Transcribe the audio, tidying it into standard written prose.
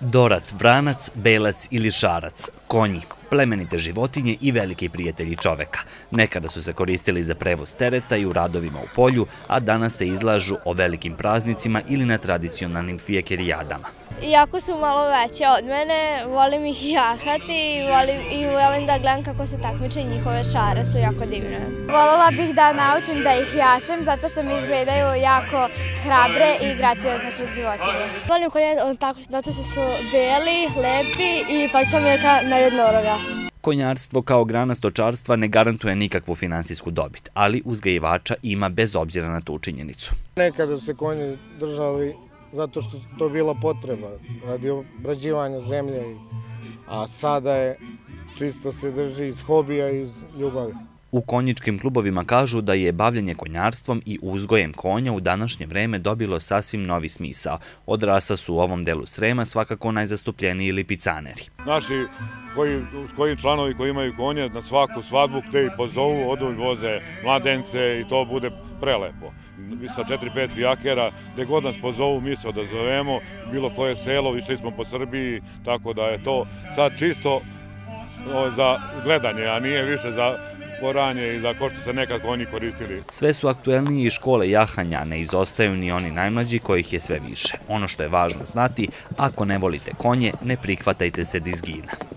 Dorat, vranac, belac ili šarac, konji, plemenite životinje i veliki prijatelji čoveka. Nekada su se koristili za prevoz tereta i u radovima u polju, a danas se izlažu o velikim praznicima ili na tradicionalnim fijekerijadama. Iako su malo veće od mene, volim ih jahati i volim da gledam kako se takmiče, njihove šare su jako divne. Voljela bih da naučim da ih jašem zato što mi izgledaju jako hrabre i graciozne od životinje. Volim konje zato što su beli, lepi i pa sam na jednoroga. Konjarstvo kao grana stočarstva ne garantuje nikakvu finansijsku dobit, ali uzgajivača ima bez obzira na tu činjenicu. Nekada su se konji držali zato što to bila potreba radi obrađivanja zemlje, a sada je čisto se drži iz hobija i iz ljubavi. U konjičkim klubovima kažu da je bavljenje konjarstvom i uzgojem konja u današnje vreme dobilo sasvim novi smisao. Od rasa su u ovom delu Srema svakako najzastupljeniji lipicaneri. Naši koji članovi koji imaju konje na svaku svadbu gde ih pozovu, odu i voze mladence i to bude prelepo. Sa 4-5 fijakera, gde god nas pozovu mi se odazovemo, bilo koje selo, išli smo po Srbiji, tako da je to sad čisto za gledanje, a nije više za oranje i za ko što se nekad konji koristili. Sve su aktuelnije i škole jahanja, ne izostaju ni oni najmlađi kojih je sve više. Ono što je važno znati, ako ne volite konje, ne prihvatajte se dizgina.